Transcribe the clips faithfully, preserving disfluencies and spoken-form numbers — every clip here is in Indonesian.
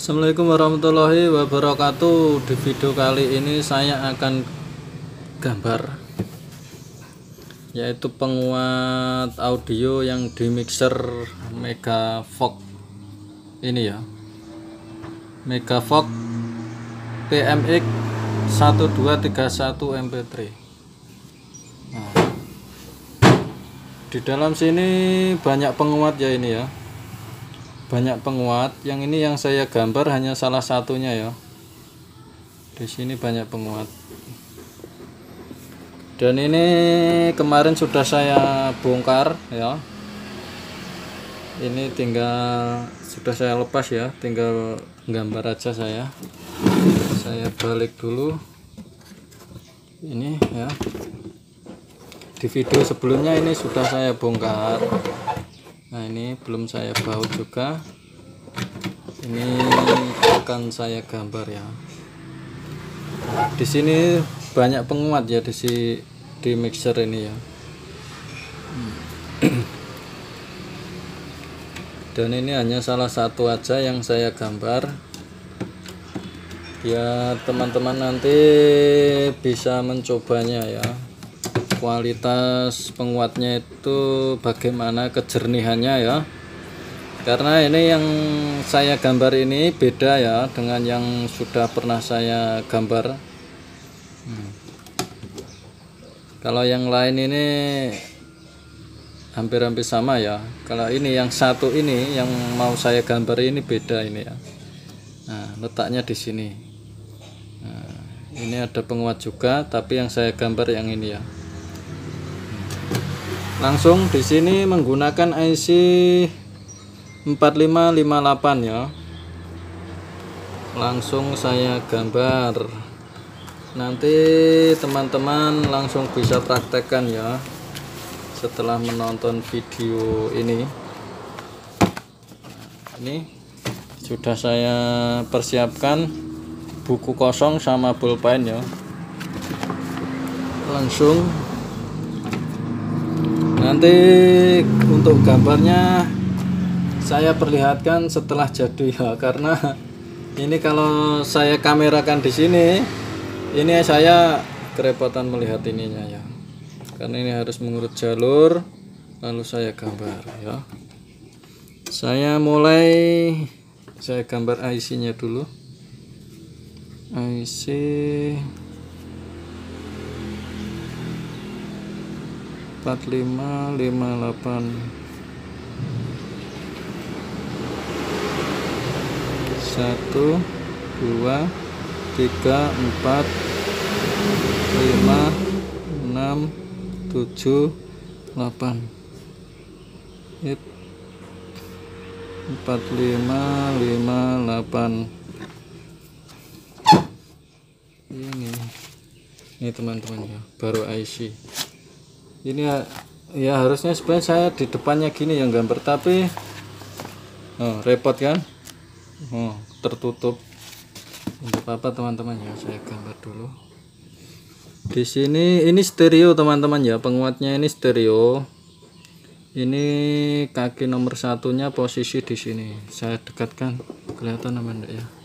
Assalamualaikum warahmatullahi wabarakatuh. Di video kali ini saya akan gambar yaitu penguat audio yang di mixer Megavox ini ya, Megavox T M X satu dua tiga satu M P tiga. Nah, di dalam sini banyak penguat ya, ini ya, banyak penguat. Yang ini yang saya gambar hanya salah satunya ya. Di sini banyak penguat. Dan ini kemarin sudah saya bongkar ya. Ini tinggal sudah saya lepas ya, tinggal gambar aja saya. Saya balik dulu. Ini ya. Di video sebelumnya ini sudah saya bongkar. Nah, ini belum saya baut juga. Ini akan saya gambar ya. Di sini banyak penguat ya, di si di mixer ini ya. Dan ini hanya salah satu aja yang saya gambar. Ya, teman-teman nanti bisa mencobanya ya. Kualitas penguatnya itu bagaimana kejernihannya ya, karena ini yang saya gambar ini beda ya dengan yang sudah pernah saya gambar. hmm. Kalau yang lain ini hampir-hampir sama ya. Kalau ini yang satu ini yang mau saya gambar ini beda ini ya. Nah, letaknya di sini. Nah, ini ada penguat juga, tapi yang saya gambar yang ini ya. Langsung di sini menggunakan I C empat lima lima delapan ya. Langsung saya gambar. Nanti teman-teman langsung bisa praktekkan ya setelah menonton video ini. Ini sudah saya persiapkan buku kosong sama pulpen ya. Langsung nanti untuk gambarnya saya perlihatkan setelah jadi ya, karena ini kalau saya kamerakan di sini, ini saya kerepotan melihat ininya ya, karena ini harus mengurut jalur lalu saya gambar ya. Saya mulai saya gambar I C-nya dulu. I C empat lima lima delapan. Satu, dua, tiga, empat, lima, enam, tujuh, delapan. Empat lima lima delapan. Ini, ini teman-teman ya, baru I C. Ini ya, ya harusnya sebenarnya saya di depannya gini yang gambar, tapi oh, repot kan, oh, tertutup. Untuk apa teman-teman ya, saya gambar dulu. Di sini ini stereo teman-teman ya, penguatnya ini stereo. Ini kaki nomor satunya posisi di sini. Saya dekatkan, kelihatan apa enggak ya?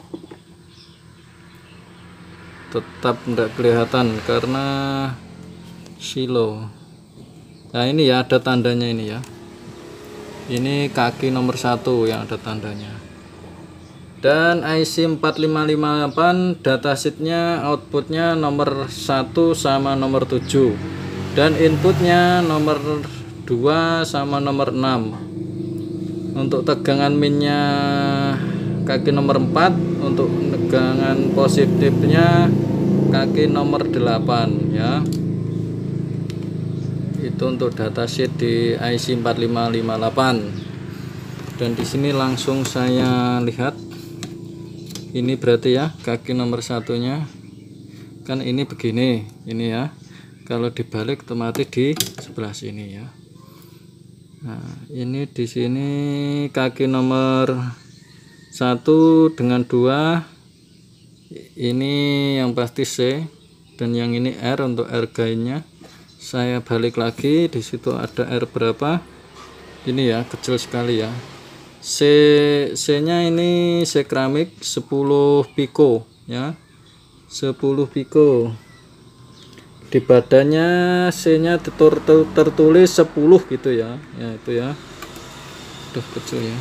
Tetap enggak kelihatan karena silo. Nah, ini ya ada tandanya ini ya. Ini kaki nomor satu yang ada tandanya. Dan I C empat lima lima delapan datasheetnya outputnya nomor satu sama nomor tujuh. Dan inputnya nomor dua sama nomor enam. Untuk tegangan minnya kaki nomor empat. Untuk tegangan positifnya kaki nomor delapan ya. Itu untuk datasheet di I C empat lima lima delapan. Dan di sini langsung saya lihat. Ini berarti ya kaki nomor satunya kan ini begini, ini ya. Kalau dibalik otomatis di sebelah sini ya. Nah, ini di sini kaki nomor satu dengan dua. Ini yang pasti C, dan yang ini R untuk R gainnya. Saya balik lagi, di situ ada R berapa? Ini ya, kecil sekali ya. C C nya ini seramik sepuluh piko ya, sepuluh piko. Di badannya C nya ter, ter, tertulis sepuluh gitu ya, ya itu ya. Aduh kecil ya.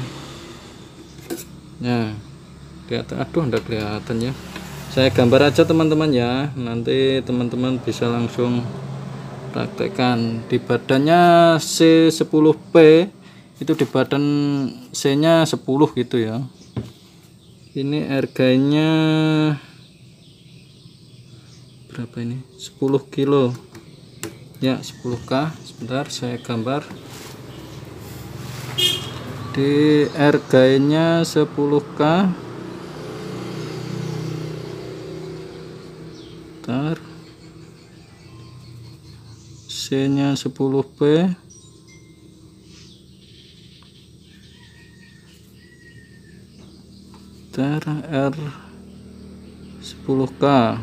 Nah, kelihatan, aduh enggak kelihatan ya. Saya gambar aja teman-teman ya, nanti teman-teman bisa langsung praktekkan. Di badannya C sepuluh P itu, di badan C nya sepuluh gitu ya. Ini harganya berapa ini? sepuluh kilo ya, sepuluh K. Sebentar saya gambar. Di harganya sepuluh K. Bentar. C nya sepuluh P. Bentar, R sepuluh K.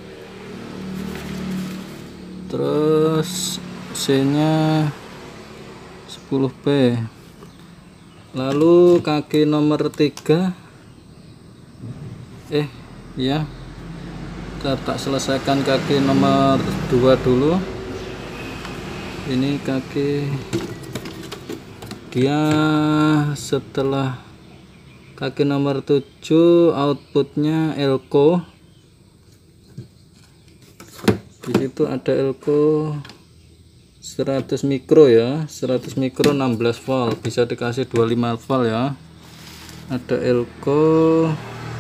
Terus C nya sepuluh P. Lalu kaki nomor tiga, eh ya, kita tak selesaikan kaki nomor dua dulu. Ini kaki dia setelah kaki nomor tujuh, outputnya elko. Di situ ada elko seratus mikro ya, seratus mikro enam belas volt, bisa dikasih dua puluh lima volt ya. Ada elko,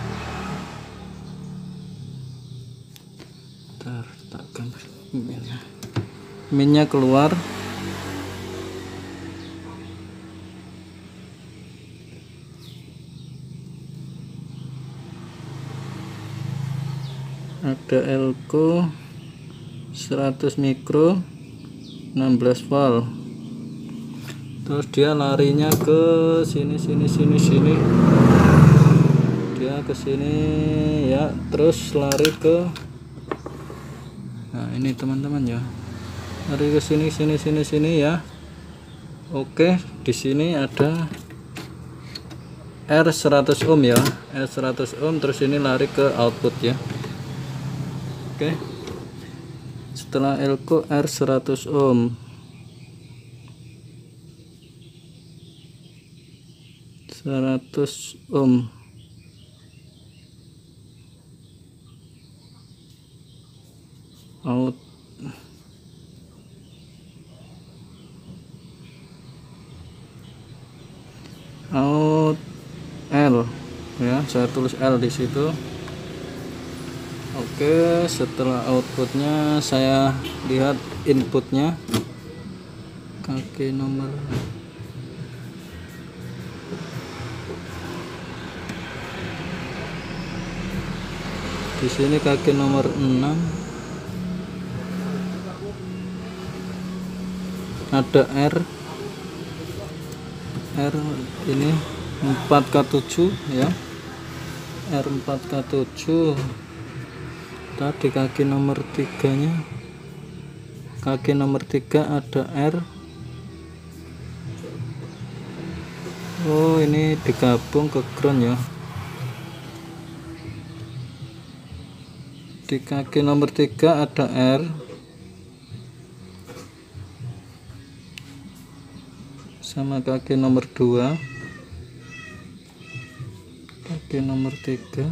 ntar tak gambar minnya, minnya keluar. Ada elko seratus mikro enam belas volt. Terus dia larinya ke sini sini sini sini. Dia ke sini ya, terus lari ke, nah ini teman-teman ya. Lari ke sini sini sini sini ya. Oke, di sini ada R seratus ohm ya. R seratus ohm, terus ini lari ke output ya. Oke. Setelah elko R seratus ohm, seratus ohm, out out L ya, saya tulis L di situ. Oke, setelah outputnya saya lihat inputnya, kaki nomor di sini kaki nomor enam, ada R R ini empat K tujuh ya, R empat K tujuh. Tadi kaki nomor tiganya, kaki nomor tiga ada R. Oh, ini digabung ke ground ya. Di kaki nomor tiga ada R, sama kaki nomor dua, kaki nomor tiga.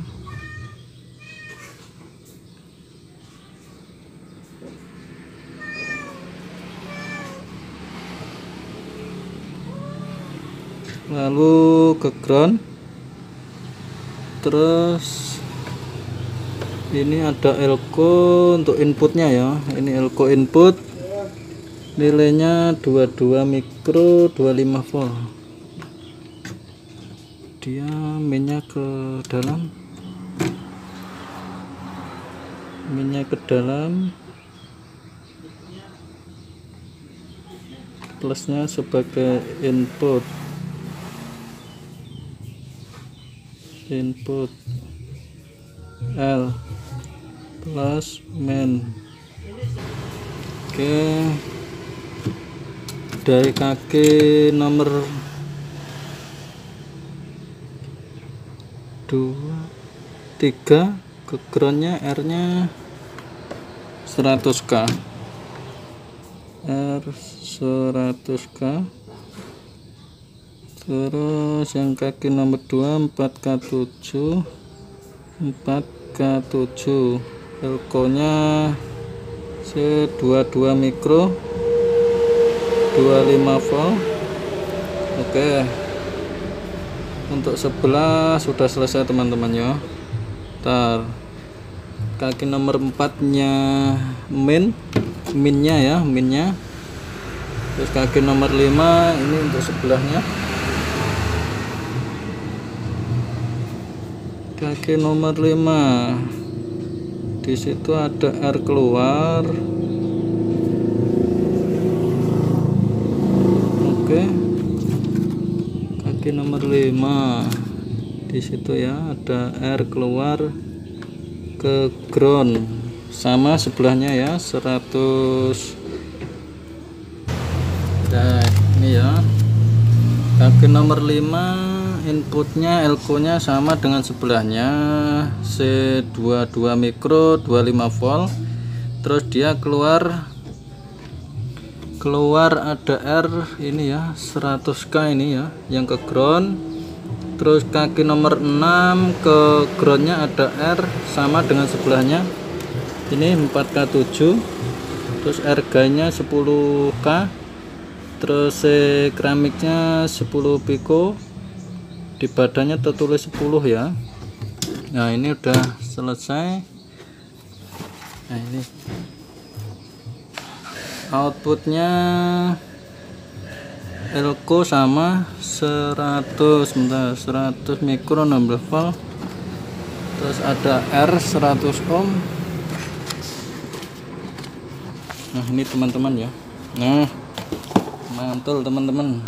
Lalu ke ground. Terus ini ada elko untuk inputnya ya. Ini elko input, nilainya dua puluh dua mikro, dua puluh lima volt. Dia minnya ke dalam, minnya ke dalam, plusnya sebagai input. Input L plus main. Oke, dari kaki nomor dua tiga, ke groundnya R nya seratus K, R seratus K. Terus yang kaki nomor dua empat K tujuh, empat K tujuh, elko-nya C dua puluh dua mikro, dua puluh lima volt. Oke, untuk sebelah sudah selesai teman-teman ya. Ntar kaki nomor empat nya min minnya ya, minnya. Terus kaki nomor lima ini untuk sebelahnya. Kaki nomor lima, di situ ada R keluar. Oke, kaki nomor lima, di situ ya ada R keluar ke ground, sama sebelahnya ya seratus. Nah ini ya, kaki nomor lima inputnya elko nya sama dengan sebelahnya, C dua puluh dua mikro, dua puluh lima volt. Terus dia keluar keluar ada R ini ya seratus K ini ya yang ke ground. Terus kaki nomor enam ke groundnya ada R sama dengan sebelahnya, ini empat K tujuh. Terus R ganya sepuluh K. Terus C keramiknya sepuluh piko, di badannya tertulis sepuluh ya. Nah ini udah selesai. Nah ini outputnya elko sama seratus, bentar, seratus mikro enam belas volt. Terus ada R seratus ohm. Nah ini teman-teman ya. Nah mantul teman-teman.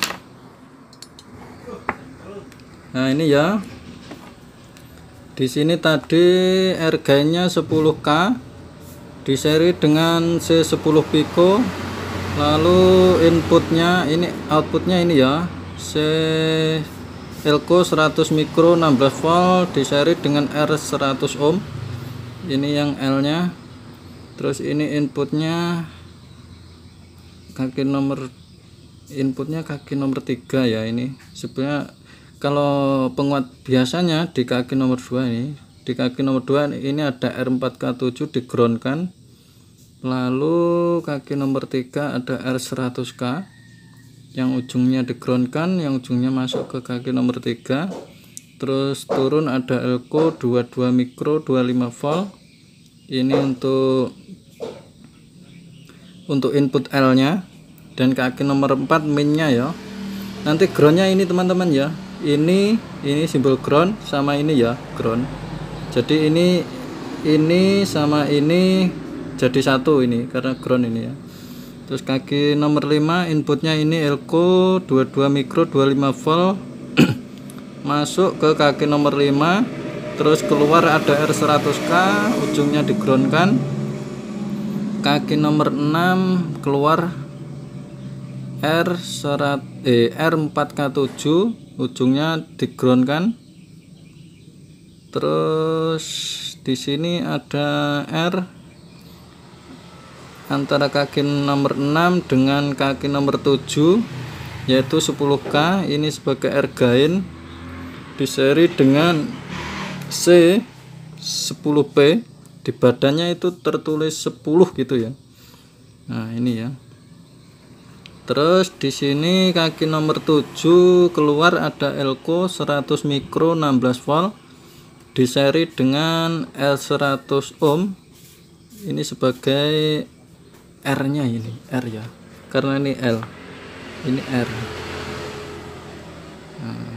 Nah ini ya, di sini tadi R gainnya sepuluh K, di seri dengan C sepuluh piko. Lalu inputnya ini, outputnya ini ya, C elko seratus mikro enam belas volt, di seri dengan R seratus ohm. Ini yang L nya. Terus ini inputnya kaki nomor inputnya kaki nomor tiga ya. Ini sebenarnya kalau penguat biasanya di kaki nomor dua ini, di kaki nomor dua ini ada R empat K tujuh di ground kan. Lalu kaki nomor tiga ada R seratus K yang ujungnya di ground kan, yang ujungnya masuk ke kaki nomor tiga. Terus turun ada elko dua puluh dua mikro, dua puluh lima volt. Ini untuk untuk input L nya. Dan kaki nomor empat minnya ya. Nanti groundnya ini teman-teman ya, ini ini simbol ground sama ini ya ground. Jadi ini ini sama ini jadi satu ini karena ground ini ya. Terus kaki nomor lima inputnya ini elko dua puluh dua mikro, dua puluh lima volt. Masuk ke kaki nomor lima. Terus keluar ada R seratus K, ujungnya di ground kan. Kaki nomor enam keluar R serat eh, R empat K tujuh, ujungnya di ground kan. Terus di sini ada R antara kaki nomor enam dengan kaki nomor tujuh, yaitu sepuluh K. Ini sebagai R gain, di seri dengan C sepuluh P, di badannya itu tertulis sepuluh gitu ya. Nah ini ya. Terus di sini kaki nomor tujuh keluar ada elko seratus mikro enam belas volt, di seri dengan L seratus ohm. Ini sebagai R nya, ini R ya, karena ini L, ini R. Nah,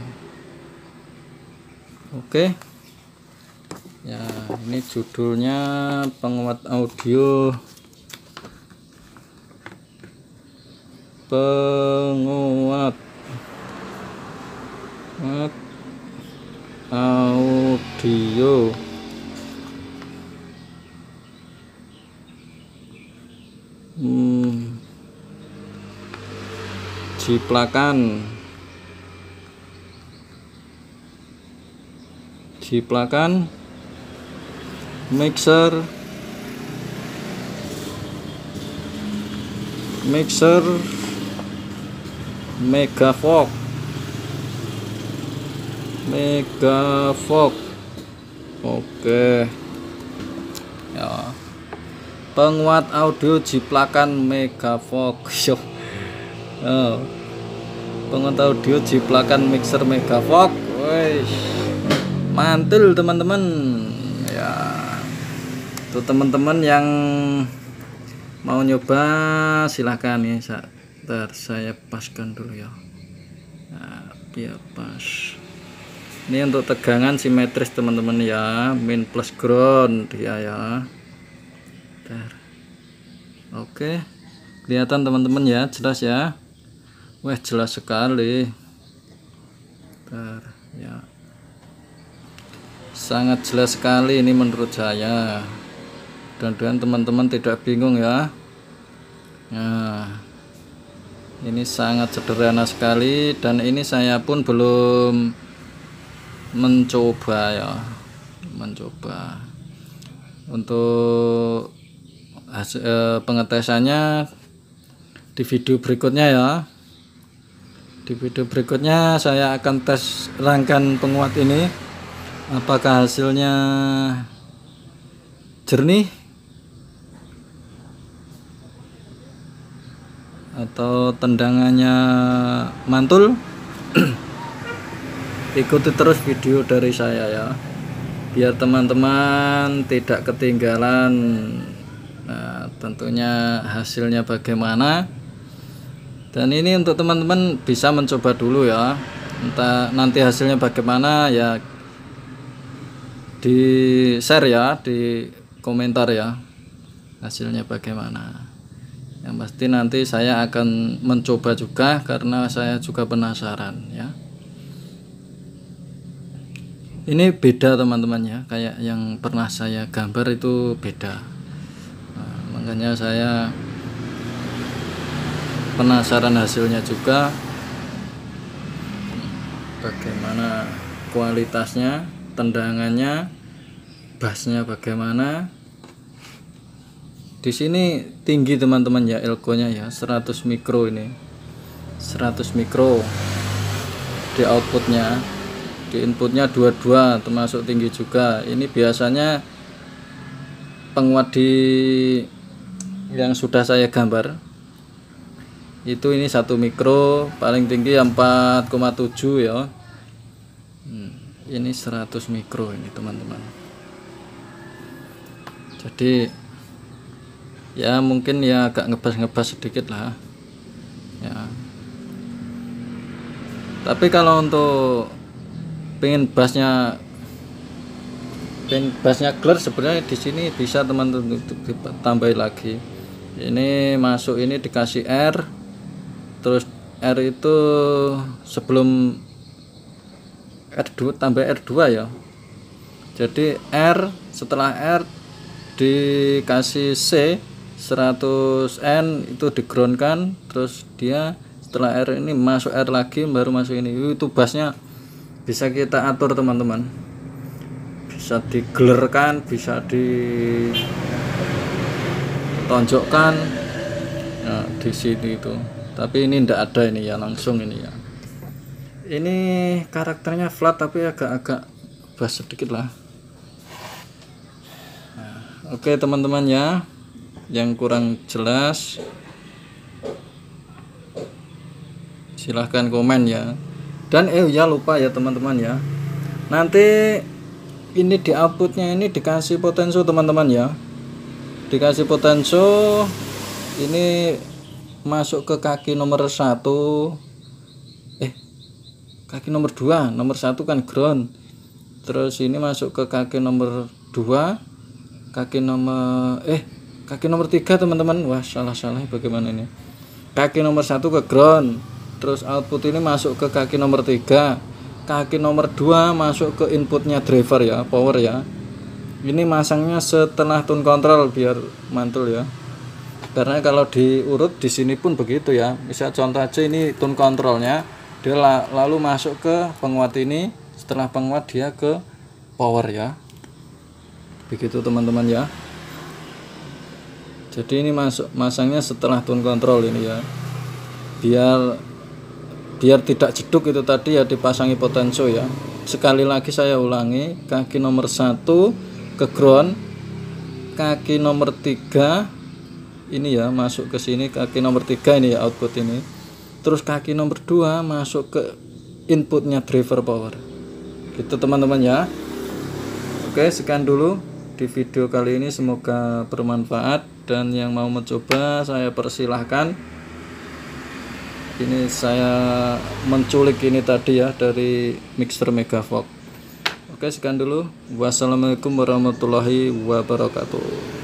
oke ya, ini judulnya penguat audio penguat audio hmm, jiplakan jiplakan mixer mixer Megavox Megavox oke ya, penguat audio jiplakan Megavox yo oh. penguat audio jiplakan mixer Megavox. Wih, mantul teman-teman ya. Tuh teman-teman yang mau nyoba silahkan ya. Bentar, saya paskan dulu ya. Nah, biar pas. Ini untuk tegangan simetris teman-teman ya, min plus ground dia ya. Bentar. Oke, kelihatan teman-teman ya, jelas ya. Wah, jelas sekali. Bentar, ya. Sangat jelas sekali ini menurut saya. Dan teman-teman tidak bingung ya. Nah, ini sangat sederhana sekali dan ini saya pun belum mencoba ya, mencoba untuk hasil eh, pengetesannya di video berikutnya ya. Di video berikutnya saya akan tes rangkaian penguat ini, apakah hasilnya jernih atau tendangannya mantul. Ikuti terus video dari saya ya, biar teman-teman tidak ketinggalan. Nah, tentunya hasilnya bagaimana, dan ini untuk teman-teman bisa mencoba dulu ya. Entah nanti hasilnya bagaimana ya, di share ya, di komentar ya, hasilnya bagaimana. Yang pasti nanti saya akan mencoba juga karena saya juga penasaran ya. Ini beda teman-teman ya, kayak yang pernah saya gambar itu beda. Nah, makanya saya penasaran hasilnya juga, bagaimana kualitasnya, tendangannya, bassnya bagaimana. Di sini tinggi teman-teman ya, elko-nya ya, seratus mikro ini. seratus mikro di outputnya. Di inputnya dua puluh dua termasuk tinggi juga. Ini biasanya penguat di yang sudah saya gambar itu ini satu mikro, paling tinggi empat koma tujuh ya. Hmm, ini seratus mikro ini teman-teman. Jadi ya mungkin ya agak ngebas-ngebas sedikit lah ya. Tapi kalau untuk pengen bassnya pengen bassnya clear, sebenarnya di sini bisa teman-teman tambahin lagi. Ini masuk, ini dikasih R, terus R itu sebelum R dua tambah R dua ya. Jadi R, setelah R dikasih C seratus N itu di ground kan, terus dia setelah R ini masuk R lagi, baru masuk ini. Itu bassnya bisa kita atur teman-teman, bisa digelerkan, bisa ditonjokkan. Nah, di sini itu. Tapi ini ndak ada ini ya, langsung ini ya. Ini karakternya flat tapi agak-agak bass sedikit lah. Nah, oke teman-teman ya, yang kurang jelas silahkan komen ya. Dan eh ya lupa ya teman-teman ya, nanti ini di outputnya ini dikasih potensio teman-teman ya, dikasih potensio. Ini masuk ke kaki nomor satu, eh kaki nomor dua, nomor satu kan ground, terus ini masuk ke kaki nomor dua, kaki nomor eh kaki nomor tiga teman-teman. Wah salah-salah bagaimana ini, kaki nomor satu ke ground, terus output ini masuk ke kaki nomor tiga, kaki nomor dua masuk ke inputnya driver ya, power ya. Ini masangnya setelah tune control biar mantul ya, karena kalau diurut di sini pun begitu ya. Misal contoh aja ini tune controlnya, dia lalu masuk ke penguat ini, setelah penguat dia ke power ya. Begitu teman-teman ya. Jadi ini masuk masangnya setelah tune control ini ya. Biar biar tidak jeduk itu tadi ya, dipasangi potensio ya. Sekali lagi saya ulangi, kaki nomor satu ke ground, kaki nomor tiga ini ya masuk ke sini, kaki nomor tiga ini ya output ini. Terus kaki nomor dua masuk ke inputnya driver power. Gitu teman-teman ya. Oke, sekian dulu di video kali ini, semoga bermanfaat, dan yang mau mencoba saya persilahkan. Ini saya menculik ini tadi ya dari mixer Megavox. Oke, sekian dulu. Wassalamualaikum warahmatullahi wabarakatuh.